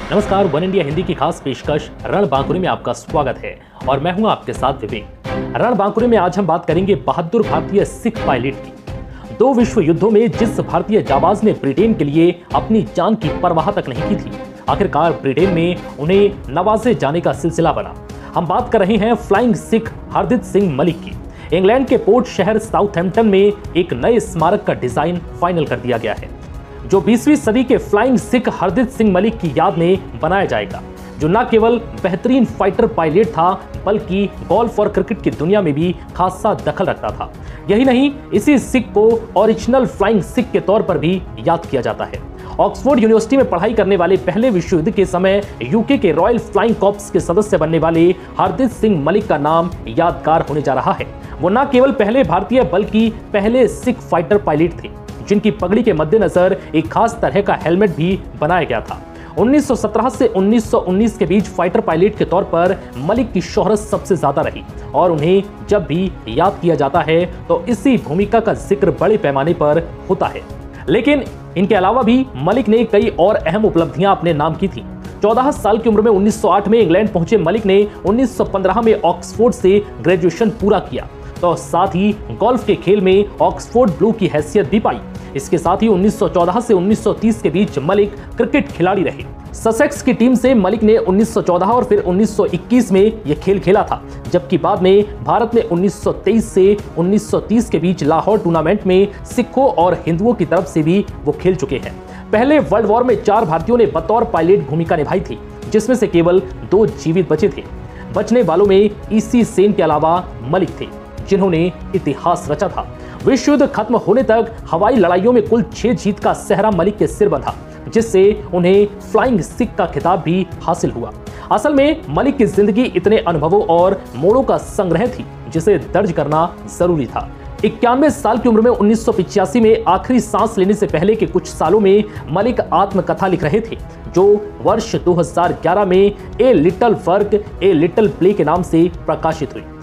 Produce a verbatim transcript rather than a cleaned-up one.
नमस्कार, one India Hindi की खास पेशकश रणबांकुरे में आपका स्वागत है और मैं हूं आपके साथ विवेक। रणबांकुरे में आज हम बात करेंगे बहादुर भारतीय सिख पायलट की। दो विश्व युद्धों में जिस भारतीय जाबाज ने ब्रिटेन के लिए अपनी जान की परवाह तक नहीं की थी, आखिरकार ब्रिटेन में उन्हें नवाजे जाने का सिलसिला बना। हम बात कर रहे हैं फ्लाइंग सिख हरदीप सिंह मलिक की। इंग्लैंड के पोर्ट शहर साउथहैम्पटन में एक नए स्मारक का डिजाइन फाइनल कर दिया गया है, जो बीसवीं सदी के फ्लाइंग सिख हरदीप सिंह मलिक की याद में बनाया जाएगा, जो न केवल बेहतरीन फाइटर पायलट था बल्कि गोल्फ और क्रिकेट की दुनिया में भी खासा दखल रखता था। यही नहीं, इसी सिख को ओरिजिनल फ्लाइंग सिख के तौर पर भी याद किया जाता है। ऑक्सफोर्ड यूनिवर्सिटी में पढ़ाई करने वाले पहले विश्व युद्ध के समय यूके के रॉयल फ्लाइंग कॉर्प्स के सदस्य बनने वाले हरदीप सिंह मलिक का नाम यादगार होने जा रहा है। वो न केवल पहले भारतीय बल्कि पहले सिख फाइटर पायलट थे, जिनकी पगड़ी के मद्देनजर एक खास तरह का हेलमेट भी बनाया गया था। उन्नीस सौ सत्रह से उन्नीस सौ उन्नीस के बीच फाइटर पायलट के तौर पर मलिक की शोहरत सबसे ज्यादा रही और उन्हें जब भी याद किया जाता है तो इसी भूमिका का जिक्र बड़े पैमाने पर होता है। लेकिन इनके अलावा भी मलिक ने कई और अहम उपलब्धियां अपने नाम की थी। चौदह साल की उम्र में उन्नीस सौ आठ में इंग्लैंड पहुंचे मलिक ने उन्नीस सौ पंद्रह में ऑक्सफोर्ड से ग्रेजुएशन पूरा किया, तो साथ ही गोल्फ के खेल में ऑक्सफोर्ड ब्लू की हैसियत भी पाई। इसके साथ ही उन्नीस सौ चौदह से उन्नीस सौ तीस के बीच मलिक क्रिकेट खिलाड़ी रहे। ससेक्स की टीम से मलिक ने उन्नीस सौ चौदह और फिर उन्नीस सौ इक्कीस में यह खेल खेला था, जबकि बाद में भारत में उन्नीस सौ तेईस से उन्नीस सौ तीस के बीच लाहौर टूर्नामेंट में सिखों और हिंदुओं की तरफ से भी वो खेल चुके हैं। पहले वर्ल्ड वॉर में चार भारतीयों ने बतौर पायलट भूमिका निभाई थी, जिसमें से केवल दो जीवित बचे थे। बचने वालों में ईसी सेन के अलावा मलिक थे, जिन्होंने इतिहास रचा था। विश्व युद्ध खत्म होने तक हवाई लड़ाइयों में कुल छह जीत का सेहरा मलिक के सिर बंधा, जिससे उन्हें फ्लाइंग सिख का खिताब भी हासिल हुआ। असल में मलिक की जिंदगी इतने अनुभवों और मोड़ों का संग्रह थी, जिसे दर्ज करना जरूरी था। इक्यानवे साल की उम्र में उन्नीस सौ पिचासी में आखिरी सांस लेने से पहले के कुछ सालों में मलिक आत्मकथा लिख रहे थे, जो वर्ष दो हज़ार ग्यारह में a little work a little play के नाम से प्रकाशित हुई।